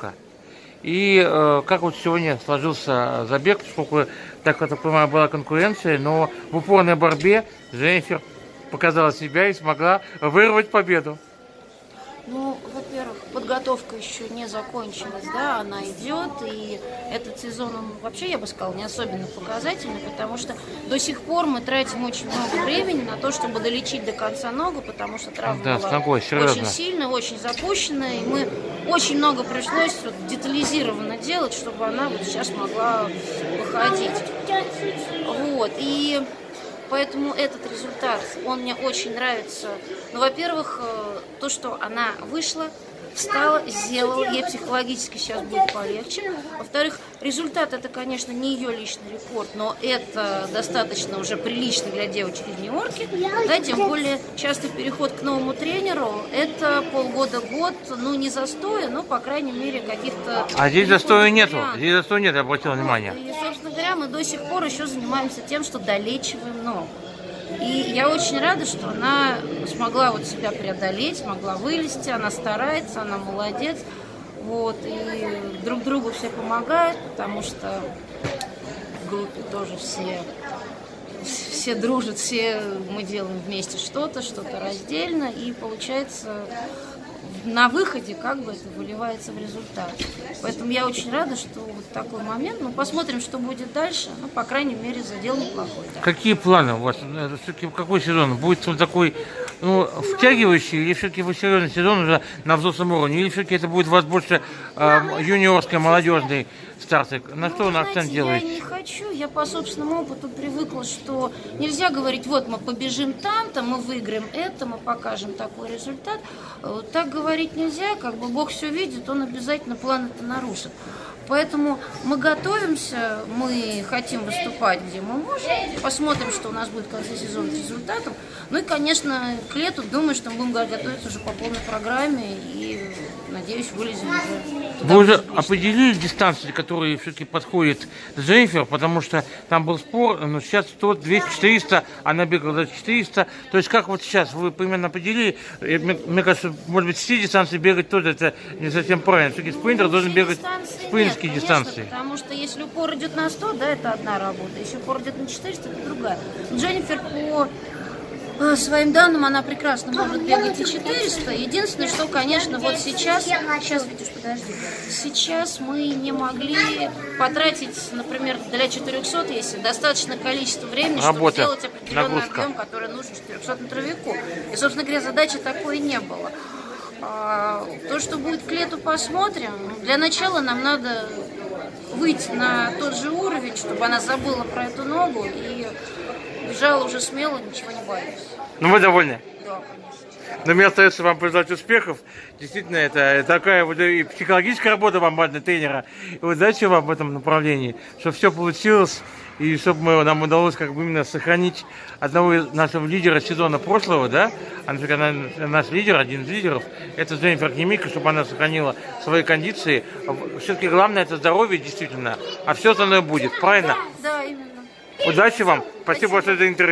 подготовка. И как вот сегодня сложился забег, поскольку, так я понимаю, была конкуренция, но в упорной борьбе Дженнифер показала себя и смогла вырвать победу. Ну, во-первых, подготовка еще не закончилась, да, она идет, и этот сезон, он вообще, я бы сказала, не особенно показательный, потому что до сих пор мы тратим очень много времени на то, чтобы долечить до конца ногу, потому что травма была очень сильная, очень запущенная, и мы очень много пришлось детализированно делать, чтобы она вот сейчас могла выходить. Вот, и поэтому этот результат, он мне очень нравится. Ну, во-первых, то, что она вышла, встала, сделала, ей психологически сейчас будет полегче. Во-вторых, результат это, конечно, не ее личный рекорд, но это достаточно уже прилично для девочки из Нью-Йорке. Да, тем более частый переход к новому тренеру, это полгода-год, ну не застоя, но, по крайней мере, каких-то... А здесь застоя нету, здесь застоя нет, я обратила внимание. И, собственно говоря, мы до сих пор еще занимаемся тем, что долечиваем ногу. И я очень рада, что она смогла вот себя преодолеть, смогла вылезти, она старается, она молодец. Вот, и друг другу все помогают, потому что в группе тоже все дружат, все мы делаем вместе что-то раздельно, и получается на выходе как бы это выливается в результат. Поэтому я очень рада, что вот такой момент. Ну, посмотрим, что будет дальше. Ну, по крайней мере, задел неплохой. Да. Какие планы у вас? Все-таки какой сезон? Будет он такой, ну, втягивающий, или все-таки вы серьезный сезон уже на взрослом уровне? Или все-таки это будет у вас больше юниорской, молодежной старты? На что вы акцент делаете? Я не хочу, я по собственному опыту привыкла, что нельзя говорить, вот мы побежим там-то, мы выиграем это, мы покажем такой результат. Так говорить нельзя, как бы Бог все видит, он обязательно план это нарушит. Поэтому мы готовимся, мы хотим выступать, где мы можем, посмотрим, что у нас будет в конце сезона с результатом. Ну и, конечно, к лету думаю, что мы будем готовиться уже по полной программе и, надеюсь, вылезем уже. Вы уже определили дистанции, которые все-таки подходят Дженнифер, потому что там был спор, но сейчас 100, 200, 400, она бегала за 400. То есть как вот сейчас вы примерно определили, мне кажется, может быть, все дистанции бегать тоже это не совсем правильно. Все-таки спринтер должен бегать спринтские дистанции. Потому что если упор идет на 100, да, это одна работа, если упор идет на 400, это другая. Дженнифер по своим данным, она прекрасно может бегать и 400. Единственное, что, конечно, вот сейчас, видишь, подожди, сейчас мы не могли потратить, например, для 400, если достаточно количество времени, чтобы сделать определенный объем, который нужен 400-метровику. И, собственно говоря, задачи такой не было. То, что будет к лету, посмотрим. Для начала нам надо выйти на тот же уровень, чтобы она забыла про эту ногу и бежала уже смело, ничего не боюсь. Ну, вы довольны? Да, конечно. Но мне остается вам пожелать успехов. Действительно, это такая вот и психологическая работа вам важна тренера. И удачи вам в этом направлении, чтобы все получилось, и чтобы нам удалось как бы именно сохранить одного из нашего лидера сезона прошлого, да? Наш лидер, один из лидеров, это Дженнифер Кнемико, чтобы она сохранила свои кондиции. Все-таки главное это здоровье, действительно, а все остальное будет, правильно? Да, именно. Удачи вам. Спасибо большое за интервью.